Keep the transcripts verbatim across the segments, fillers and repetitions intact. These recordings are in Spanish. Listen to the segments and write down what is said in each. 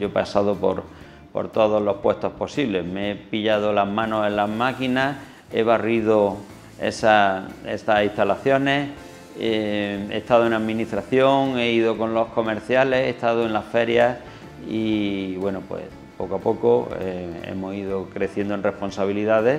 Yo he pasado por, por todos los puestos posibles, me he pillado las manos en las máquinas, he barrido esa, estas instalaciones, eh, he estado en administración, he ido con los comerciales, he estado en las ferias y bueno, pues poco a poco eh, hemos ido creciendo en responsabilidades.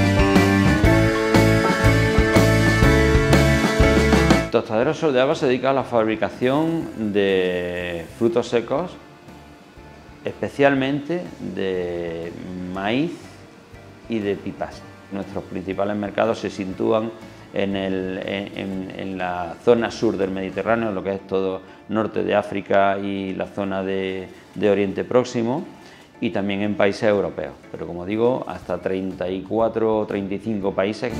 Tostadero Sol de Alba se dedica a la fabricación de frutos secos, especialmente de maíz y de pipas. Nuestros principales mercados se sitúan en, el, en, en la zona sur del Mediterráneo, lo que es todo norte de África y la zona de, de Oriente Próximo, y también en países europeos, pero como digo, hasta treinta y cuatro o treinta y cinco países.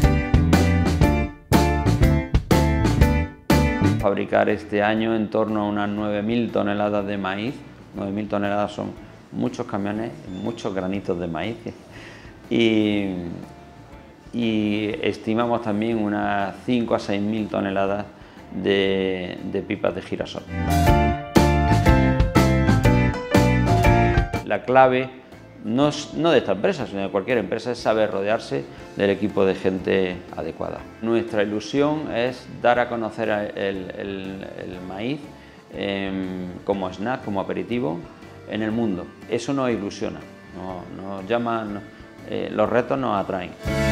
Fabricar este año en torno a unas nueve mil toneladas de maíz. nueve mil toneladas son muchos camiones, muchos granitos de maíz. Y, y estimamos también unas cinco a seis mil toneladas de, de pipas de girasol. La clave, no, no de esta empresa, sino de cualquier empresa, es saber rodearse del equipo de gente adecuada. Nuestra ilusión es dar a conocer el, el, el maíz eh, como snack, como aperitivo en el mundo. Eso nos ilusiona, nos, nos llama, nos, eh, los retos nos atraen.